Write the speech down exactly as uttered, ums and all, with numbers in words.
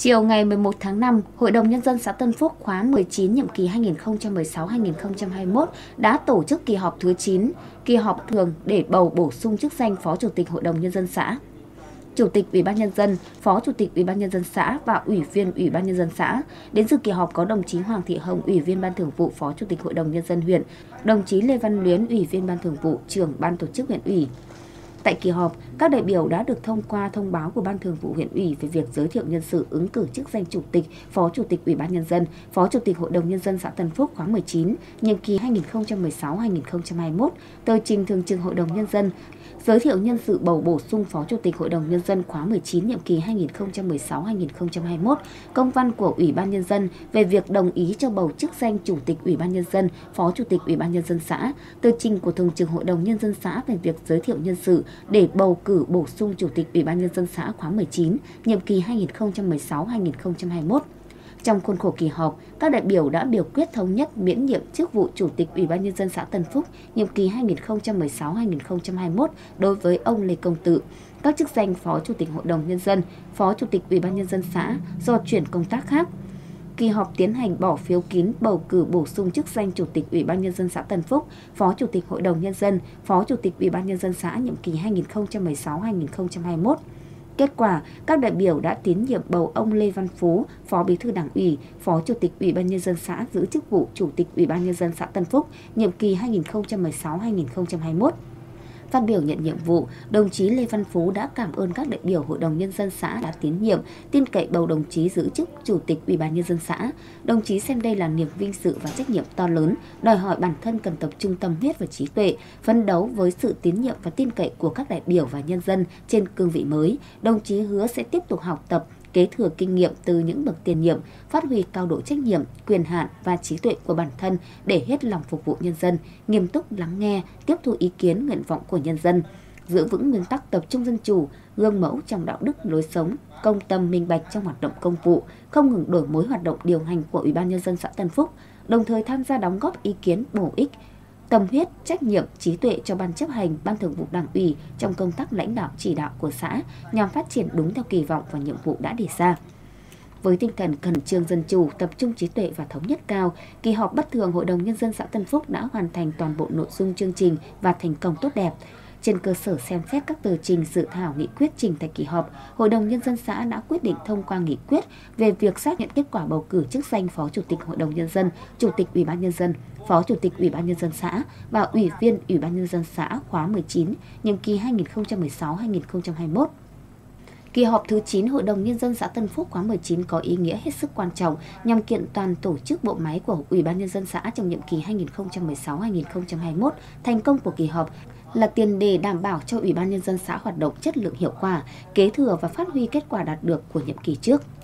Chiều ngày mười một tháng năm, Hội đồng Nhân dân xã Tân Phúc khóa mười chín nhiệm kỳ hai nghìn không trăm mười sáu đến hai nghìn không trăm hai mươi mốt đã tổ chức kỳ họp thứ chín, kỳ họp thường để bầu bổ sung chức danh Phó Chủ tịch Hội đồng Nhân dân xã, Chủ tịch Ủy ban Nhân dân, Phó Chủ tịch Ủy ban Nhân dân xã và Ủy viên Ủy ban Nhân dân xã. Đến dự kỳ họp có đồng chí Hoàng Thị Hồng, Ủy viên Ban Thường vụ, Phó Chủ tịch Hội đồng Nhân dân huyện, đồng chí Lê Văn Luyến, Ủy viên Ban Thường vụ, Trưởng Ban Tổ chức huyện ủy. Tại kỳ họp, các đại biểu đã được thông qua thông báo của Ban Thường vụ huyện ủy về việc giới thiệu nhân sự ứng cử chức danh Chủ tịch, Phó Chủ tịch Ủy ban Nhân dân, Phó Chủ tịch Hội đồng Nhân dân xã Tân Phúc khóa mười chín, nhiệm kỳ hai nghìn không trăm mười sáu đến hai nghìn không trăm hai mươi mốt, tờ trình Thường trực Hội đồng Nhân dân, giới thiệu nhân sự bầu bổ sung Phó Chủ tịch Hội đồng Nhân dân khóa mười chín, nhiệm kỳ hai nghìn không trăm mười sáu đến hai nghìn không trăm hai mươi mốt, công văn của Ủy ban Nhân dân về việc đồng ý cho bầu chức danh Chủ tịch Ủy ban Nhân dân, Phó Chủ tịch Ủy ban Nhân dân xã, tờ trình của Thường trực Hội đồng Nhân dân xã về việc giới thiệu nhân sự để bầu cử bổ sung Chủ tịch Ủy ban Nhân dân xã khóa mười chín, nhiệm kỳ hai nghìn không trăm mười sáu đến hai nghìn không trăm hai mươi mốt. Trong khuôn khổ kỳ họp, các đại biểu đã biểu quyết thống nhất miễn nhiệm chức vụ Chủ tịch Ủy ban Nhân dân xã Tân Phúc nhiệm kỳ hai nghìn không trăm mười sáu đến hai nghìn không trăm hai mươi mốt đối với ông Lê Công Tự. Các chức danh Phó Chủ tịch Hội đồng Nhân dân, Phó Chủ tịch Ủy ban Nhân dân xã do chuyển công tác khác. Kỳ họp tiến hành bỏ phiếu kín bầu cử bổ sung chức danh Chủ tịch Ủy ban Nhân dân xã Tân Phúc, Phó Chủ tịch Hội đồng Nhân dân, Phó Chủ tịch Ủy ban Nhân dân xã nhiệm kỳ hai nghìn không trăm mười sáu đến hai nghìn không trăm hai mươi mốt. Kết quả, các đại biểu đã tín nhiệm bầu ông Lê Văn Phú, Phó Bí thư Đảng ủy, Phó Chủ tịch Ủy ban Nhân dân xã giữ chức vụ Chủ tịch Ủy ban Nhân dân xã Tân Phúc, nhiệm kỳ hai nghìn không trăm mười sáu đến hai nghìn không trăm hai mươi mốt. Phát biểu nhận nhiệm vụ, đồng chí Lê Văn Phú đã cảm ơn các đại biểu Hội đồng Nhân dân xã đã tín nhiệm, tin cậy bầu đồng chí giữ chức Chủ tịch Ủy ban Nhân dân xã. Đồng chí xem đây là niềm vinh dự và trách nhiệm to lớn, đòi hỏi bản thân cần tập trung tâm huyết và trí tuệ, phấn đấu với sự tín nhiệm và tin cậy của các đại biểu và nhân dân trên cương vị mới. Đồng chí hứa sẽ tiếp tục học tập, kế thừa kinh nghiệm từ những bậc tiền nhiệm, phát huy cao độ trách nhiệm, quyền hạn và trí tuệ của bản thân để hết lòng phục vụ nhân dân, nghiêm túc lắng nghe, tiếp thu ý kiến nguyện vọng của nhân dân, giữ vững nguyên tắc tập trung dân chủ, gương mẫu trong đạo đức lối sống, công tâm minh bạch trong hoạt động công vụ, không ngừng đổi mới hoạt động điều hành của Ủy ban Nhân dân xã Tân Phúc, đồng thời tham gia đóng góp ý kiến bổ ích, tâm huyết, trách nhiệm, trí tuệ cho Ban chấp hành, Ban Thường vụ Đảng ủy trong công tác lãnh đạo chỉ đạo của xã nhằm phát triển đúng theo kỳ vọng và nhiệm vụ đã đề ra. Với tinh thần khẩn trương dân chủ, tập trung trí tuệ và thống nhất cao, kỳ họp bất thường Hội đồng Nhân dân xã Tân Phúc đã hoàn thành toàn bộ nội dung chương trình và thành công tốt đẹp. Trên cơ sở xem xét các tờ trình dự thảo nghị quyết trình tại kỳ họp, Hội đồng Nhân dân xã đã quyết định thông qua nghị quyết về việc xác nhận kết quả bầu cử chức danh Phó Chủ tịch Hội đồng Nhân dân, Chủ tịch Ủy ban Nhân dân, Phó Chủ tịch Ủy ban Nhân dân xã và Ủy viên Ủy ban Nhân dân xã khóa mười chín, nhiệm kỳ hai nghìn không trăm mười sáu đến hai nghìn không trăm hai mươi mốt. Kỳ họp thứ chín Hội đồng Nhân dân xã Tân Phúc khóa mười chín có ý nghĩa hết sức quan trọng nhằm kiện toàn tổ chức bộ máy của Ủy ban Nhân dân xã trong nhiệm kỳ hai nghìn không trăm mười sáu đến hai nghìn không trăm hai mươi mốt. Thành công của kỳ họp là tiền đề đảm bảo cho Ủy ban Nhân dân xã hoạt động chất lượng hiệu quả, kế thừa và phát huy kết quả đạt được của nhiệm kỳ trước.